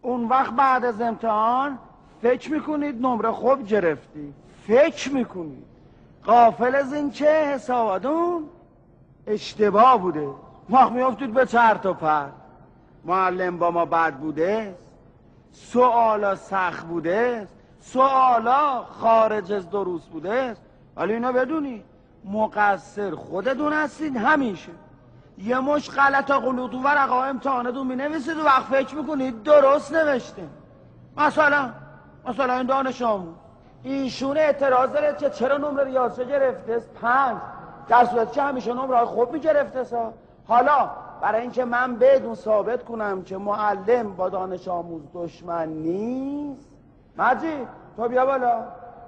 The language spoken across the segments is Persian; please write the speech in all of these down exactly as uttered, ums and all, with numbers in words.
اون وقت بعد از امتحان فکر میکنید نمره خوب گرفتی، فکر میکنید، غافل از این که حساباتون اشتباه بوده. وقت میافتید به چرت و پرت. معلم با ما بد بوده، سوالا سخت بوده، سوالا خارج از دروس بوده. ولی اینا بدونی مقصر خودتون هستید. همیشه یه مش غلط غلط و ورقه امتحانتون مینویسید و وقت فکر میکنید درست نوشته. مثلا مثلا این دانش آموز ایشون اعتراض داره که چرا نمره ریاضی گرفته پنج، در صورتی که همیشه نمره خوب میگرفته سا. حالا برای اینکه من بدون ثابت کنم که معلم با دانش آموز دشمن نیست، مجید تو بیا بالا،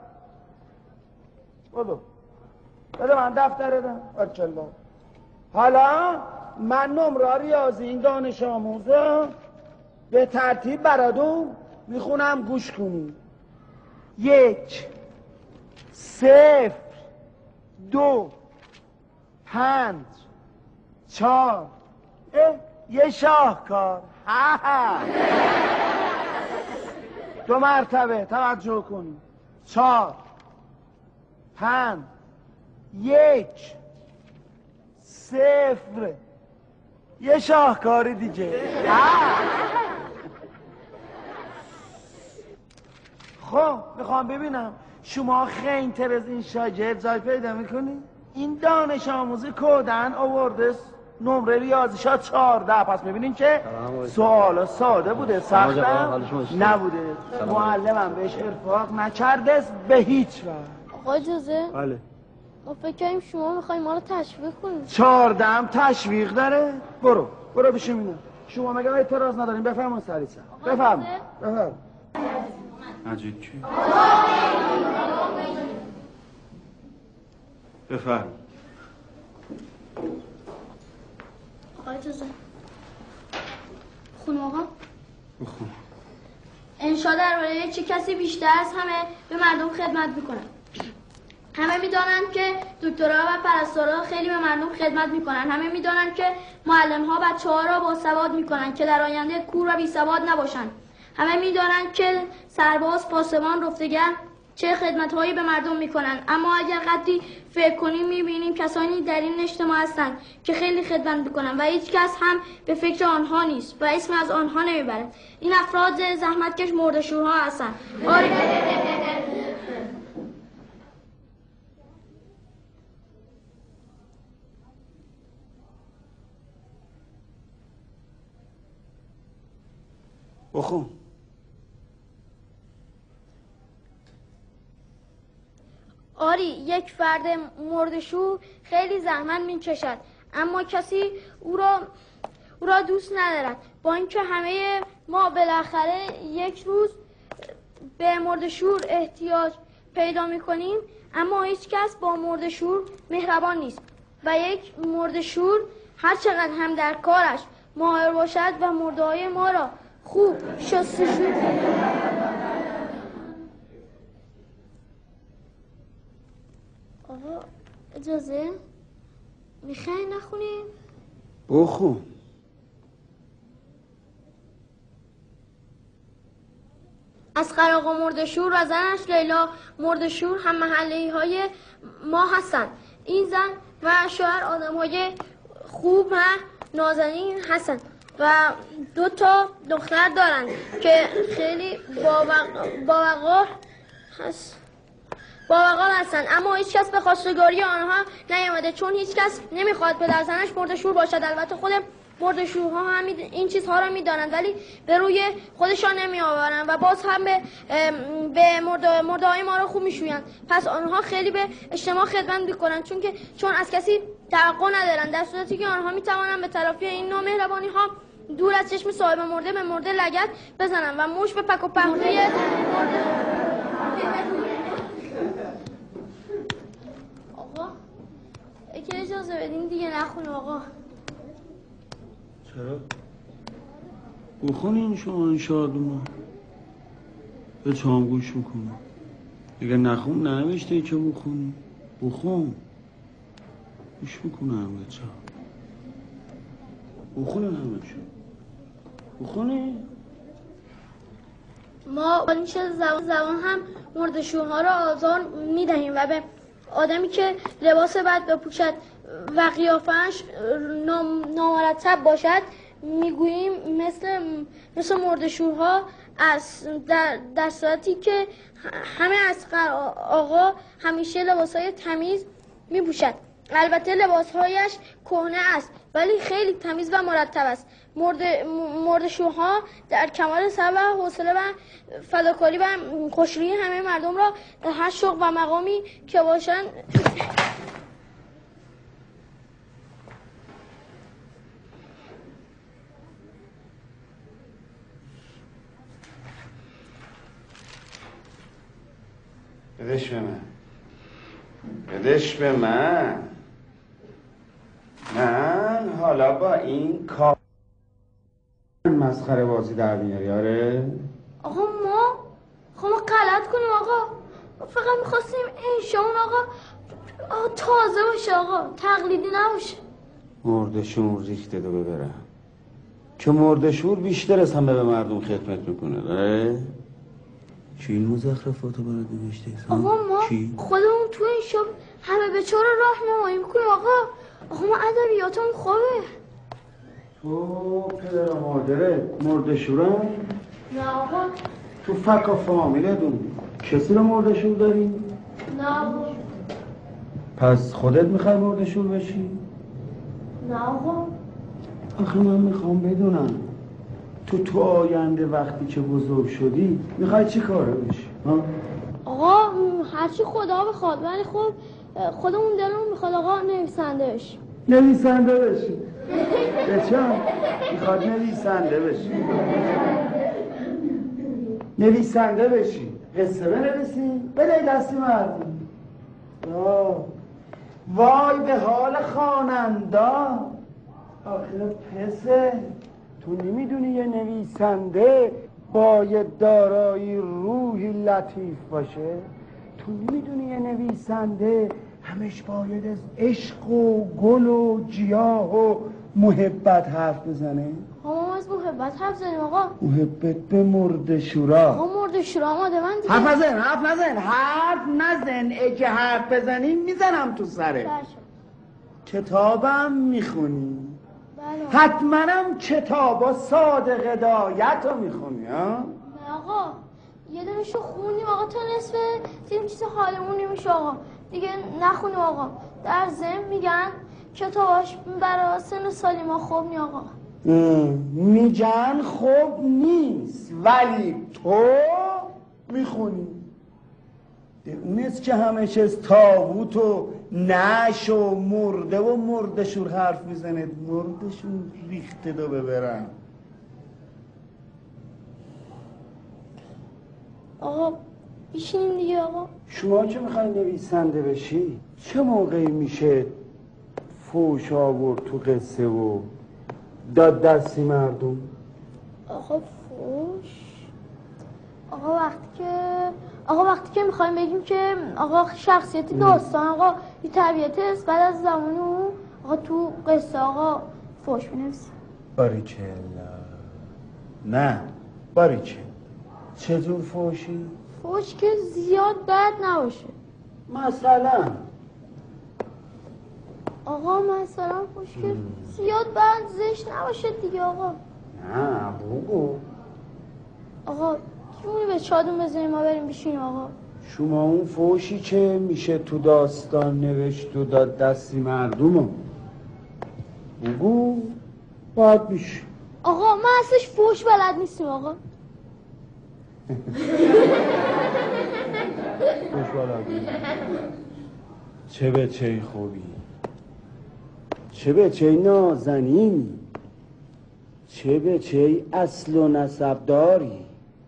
بودو بده من دفتر دم برچلا. حالا من نمره ریاضی این دانش آموزه به ترتیب براتون میخونم، گوش کنید. یک، صفر، دو، پنج، چهار. یه شاهکار. دو مرتبه توجه کنید. چهار، پنج، یک، صفر. یه شاهکاری دیگه. خب میخوام ببینم شما خیلی تر از این شاگرد جای پیدا میکنی؟ این دانش آموزی کودن آورده نمره ریاضی شا چهارده. پس میبینین که سوال ساده بوده، سخت نبوده. معلمم بهش ارفاق نکرده به هیچ وقت. آقا اجازه؟ بله. ما فکر کنیم شما میخوایم ما رو تشویق کنیم. چهارده هم تشویق داره؟ برو برو بشیم اینا. شما مگه اعتراض نداریم؟ بفرمون سریعا. بفرمون بفرمون. مجید کی؟ بفرم. آقا اجازه. خونم آقا؟ بخون. انشا درباره چه کسی بیشتر از همه به مردم خدمت میکنن؟ همه میدانند که دکترها و پرستارها خیلی به مردم خدمت میکنن. همه میدانند که معلم‌ها بچه‌ها را باسواد میکنن که در آینده کور و بیسواد نباشند. همه میدانند که سرباز، پاسبان، رفتگر چه خدمت‌هایی به مردم میکنن. اما اگر قدری فکر کنیم میبینیم کسانی در این اجتماع هستند که خیلی خدمت میکنن و هیچ کس هم به فکر آنها نیست و اسم از آنها نمیبرد. این افراد زحمتکش مرده‌شورها هستند. آره. بخون. آری، یک فرد مرده‌شور خیلی زحمت می‌کشد اما کسی او را او را دوست ندارد. با اینکه همه ما بالاخره یک روز به مرده‌شور احتیاج پیدا می‌کنیم، اما هیچ کس با مرده‌شور مهربان نیست و یک مرده‌شور هر چقدر هم در کارش ماهر باشد و مرده‌های ما را خوب شستشو آقا اجازه میخوای نخونیم؟ بخون. اسقر آقا مرده‌شور و زنش لیلا مرده‌شور هم محله‌ای های ما هستند. این زن و شوهر آدم‌های خوب و نازنین هستند و دو تا دختر دارند که خیلی باوقار هست باوقار هستند، اما هیچ کس به خواستگاری آنها نیامده چون هیچ کس نمیخواد پدر زنش مرده‌شور باشد. البته خود مرده‌شورها هم این چیزها را میدانند ولی به روی خودشان نمی آورند و باز هم به به مرده مرده‌های ما را خوب میشویند. پس آنها خیلی به اجتماع خدمت میکنند چون که چون از کسی توقع ندارند، در صورتی که آنها میتوانند به تلافی این نوع مهربانی ها دور از چشم صاحب مرده به مرده لگد بزنند و موش به پک و پهلوی مرده. آقا اگه اجازه بدین دیگه نخون آقا. چرا؟ بخونین شما این شادوما به چام گوش میکنم. اگه نخون ننوشته ای که بخونی بخون گوش میکنم به چام بخونین همه شو بخونی ما با نیشه زبان زبان هم مرده‌شورها را آزار میدهیم و به آدمی که لباس بد بپوشد و قیافه‌اش نامرتب باشد میگوییم مثل مثل مرده‌شورها از در, در صورتی که همه اصغر آقا همیشه لباسهای تمیز میپوشد. البته لباسهایش کهنه است ولی خیلی تمیز و مرتب است. مرده‌شورها در کمال صبر و حوصله و فداکاری و خوشرویی همه مردم را در هر شغل و مقامی که باشند بدش به من بدش به من من حالا با این کار مسخره بازی در میاری. آره آقا ما خب ما غلط کنیم آقا، فقط میخواستیم انشاء آقا آقا تازه باشه آقا، تقلیدی نباشه. مرده‌شور ریخته دو ببرم که مرده‌شور بیشتر از همه به مردم خدمت میکنه. آره چی این مزخرفاتو برات نوشته؟ آقا ما چی؟ خودمون تو این شب همه به چهار راه نمایی میکنیم آقا. آقا ما ادبیاتمون خوبه. تو پدر و مادرت مرده‌شورن؟ نه آقا. تو فک و فامیلتون کسی رو مرده‌شور داری؟ نه آقا. پس خودت میخوای مرده‌شور بشی؟ نه آقا. آخه من میخوام بدونم تو تو آینده وقتی که بزرگ شدی میخوای چی کاره بشی؟ آقا هرچی خدا بخواد، ولی خب خودمون دلمون میخواد آقا نویسنده بشی. نویسنده بشی؟ به چند؟ میخواد نویسنده بشی. نویسنده بشی قصه بنویسی بده دستی مردم. وای به حال خواننده. آخه پسه تو نمیدونی یه نویسنده باید دارای روحی لطیف باشه؟ تو نمیدونی یه نویسنده همش باید از عشق و گل و گیاه و محبت حرف بزنه؟ ما از محبت حرف زنیم آقا. محبت به مرده‌شورا. آقا مرده‌شورا ماده من دیگه. حرف نزن حرف نزن حرف نزن اگه حرف بزنی میزنم تو سره. کتابم میخونی؟ بله. حتماًم کتابا صادق هدایت رو میخونی ها؟ نه آقا یه دونشو خوندیم آقا تا نصف دیدیم چیز حالمون نمیشه آقا دیگه نخونیم آقا. در ضمن میگن کتاباش برای سن سالی ما خوب نی آقا. میگن خوب نیست ولی تو میخونی. اونست که همش از تاغوت و نش و مرده و مرده‌شور حرف میزنه. مرده‌شور ریخته دو ببرم. آقا بیشینیم دیگه آقا. شما که میخوای نویسنده بشی چه موقعی میشه فوش آورد تو قصه و داد دستی مردم؟ آقا فوش آقا وقتی که آقا وقتی که میخوایم بگیم که آقا شخصیتی داستان آقا یه طبیعت است بعد از زمان اون آقا تو قصه آقا فوش بنویسیم. باریکلا. نه باریکلا. چطور فوشی؟ فوش که زیاد بد نباشه. مثلا آقا مثلا فوش که زیاد بد زشت نباشه دیگه آقا. نه بگو. آقا جونی به چادون بزنیم ما بریم بشینیم آقا. شما اون فوشی که میشه تو داستان نوشت و داد دستی مردمو بگو باید میشه. آقا ما اصلش فوش بلد نیستیم آقا. فوش بلد نیستیم. چه به چه خوبی، چه به چه نازنینی، چه به چه اصل و نسب داری.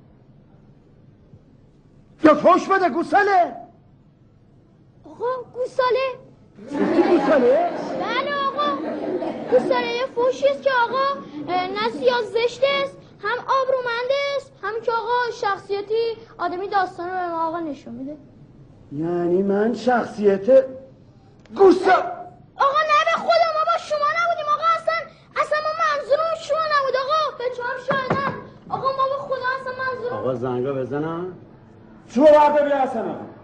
یا فوش بده گوساله. آقا گوساله؟ چی گوساله؟ بله آقا گوساله یه فوشی است که آقا نه سیاه زشت است هم آبرومند است هم که آقا شخصیتی آدمی داستان رو به ما آقا نشون میده. یعنی من شخصیت گوسا آقا نه به خدا ما با شما نبودیم آقا. اصلا اصلا ما منظورمون شما نبود آقا. به چهار شاهدن آقا ما به خدا اصلا منظور آقا زنگا بزنم؟ شو برده بیا حسن آقا.